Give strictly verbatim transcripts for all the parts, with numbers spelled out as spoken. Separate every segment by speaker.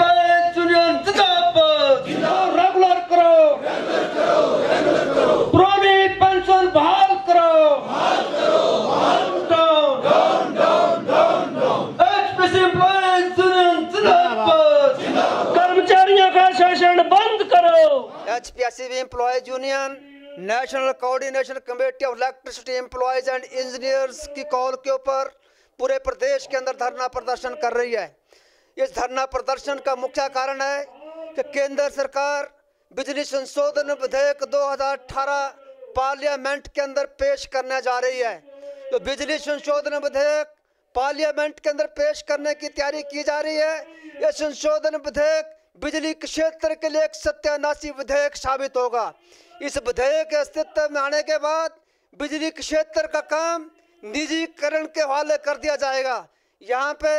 Speaker 1: Employees union जिंदाबाद, regular करो, पुरानी पेंशन बहाल करो, down down down down HPC employees union जिंदाबाद, कर्मचारियों का शोषण बंद करो।
Speaker 2: HPSC employees union national coordination committee of electricity employees and engineers की कॉल के ऊपर पूरे प्रदेश के अंदर धरना प्रदर्शन कर रही है। इस धरना प्रदर्शन का मुख्य कारण है कि केंद्र सरकार बिजली संशोधन विधेयक दो हज़ार अठारह पार्लियामेंट के अंदर पेश करने जा रही है। तो बिजली संशोधन विधेयक पार्लियामेंट के अंदर पेश करने की तैयारी की जा रही है। यह संशोधन विधेयक बिजली क्षेत्र के लिए एक सत्यानाशी विधेयक साबित होगा। इस विधेयक के अस्तित्व में आने के बाद बिजली क्षेत्र का काम निजीकरण के हवाले कर दिया जाएगा। यहाँ पे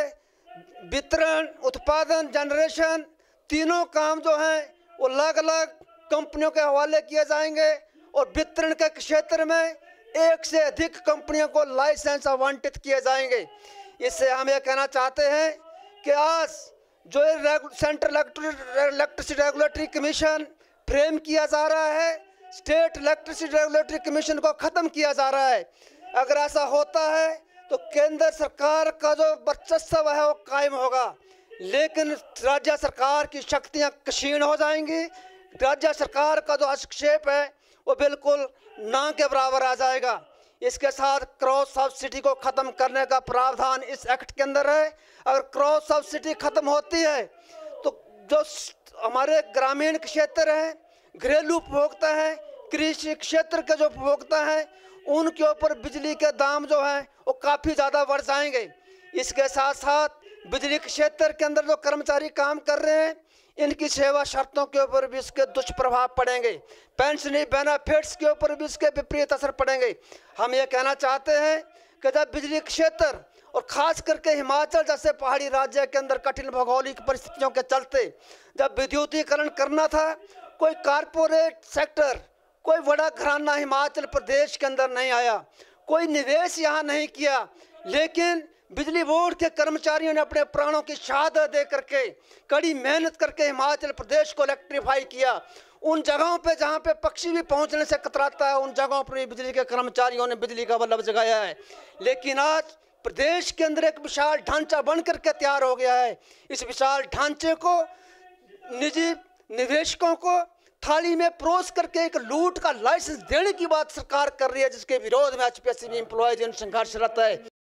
Speaker 2: वितरण, उत्पादन, जनरेशन तीनों काम जो हैं वो अलग अलग कंपनियों के हवाले किए जाएंगे और वितरण के क्षेत्र में एक से अधिक कंपनियों को लाइसेंस आवंटित किए जाएंगे। इससे हम ये कहना चाहते हैं कि आज जो central electricity regulatory commission frame किया जा रहा है, स्टेट इलेक्ट्रिसिटी रेगुलेटरी कमीशन को ख़त्म किया जा रहा है। अगर ऐसा होता है तो केंद्र सरकार का जो वर्चस्व है वो कायम होगा, लेकिन राज्य सरकार की शक्तियां क्षीण हो जाएंगी। राज्य सरकार का जो हस्तक्षेप है वो बिल्कुल ना के बराबर आ जाएगा। इसके साथ क्रॉस सब्सिडी को ख़त्म करने का प्रावधान इस एक्ट के अंदर है। अगर क्रॉस सब्सिडी ख़त्म होती है तो जो हमारे ग्रामीण क्षेत्र हैं, घरेलू उपभोक्ता हैं, कृषि क्षेत्र के जो उपभोक्ता हैं, उनके ऊपर बिजली के दाम जो हैं वो काफ़ी ज़्यादा बढ़ जाएंगे। इसके साथ साथ बिजली क्षेत्र के अंदर जो कर्मचारी काम कर रहे हैं, इनकी सेवा शर्तों के ऊपर भी इसके दुष्प्रभाव पड़ेंगे। पेंशनी बेनिफिट्स के ऊपर भी इसके विपरीत असर पड़ेंगे। हम ये कहना चाहते हैं कि जब बिजली क्षेत्र और ख़ास करके हिमाचल जैसे पहाड़ी राज्य के अंदर कठिन भौगोलिक परिस्थितियों के चलते जब विद्युतीकरण करना था, कोई कारपोरेट सेक्टर, कोई बड़ा घराना हिमाचल प्रदेश के अंदर नहीं आया, कोई निवेश यहाँ नहीं किया, लेकिन बिजली बोर्ड के कर्मचारियों ने अपने प्राणों की शहादत दे करके कड़ी मेहनत करके हिमाचल प्रदेश को इलेक्ट्रीफाई किया। उन जगहों पे जहाँ पे पक्षी भी पहुँचने से कतराता है, उन जगहों पर भी बिजली के कर्मचारियों ने बिजली का बल्ब जगाया है। लेकिन आज प्रदेश के अंदर एक विशाल ढांचा बन करके तैयार हो गया है। इस विशाल ढांचे को निजी निवेशकों को थाली में परोस करके एक लूट का लाइसेंस देने की बात सरकार कर रही है, जिसके विरोध में एचपीएससी एम्प्लॉयज संघर्षरत है।